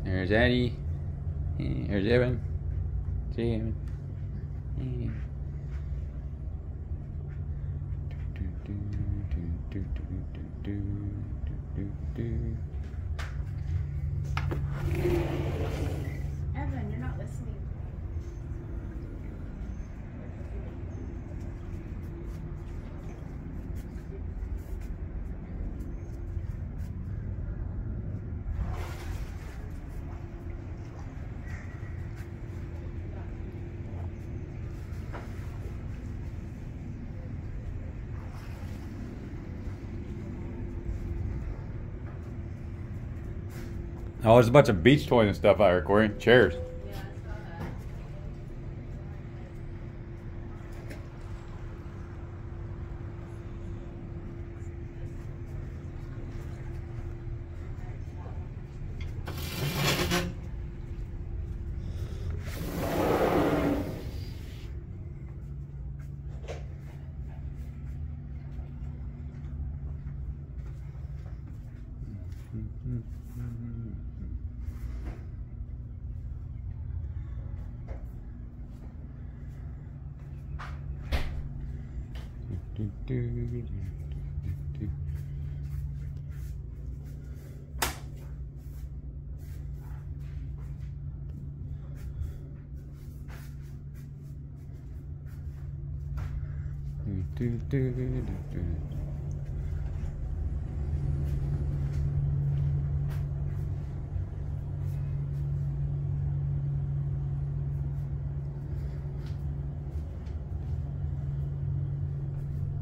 There's Addie. There's Evan. See Evan. Evan, you're not listening. Oh, there's a bunch of beach toys and stuff out here, Corey. Chairs. Yeah, I saw that.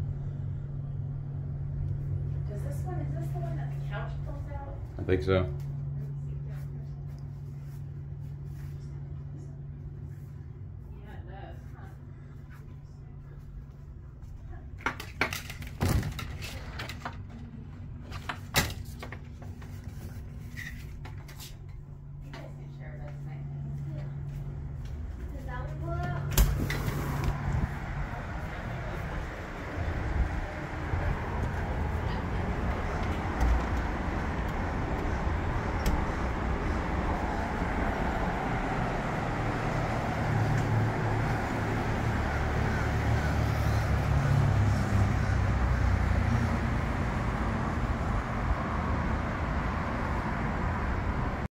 Is this the one that the couch pulls out? I think so.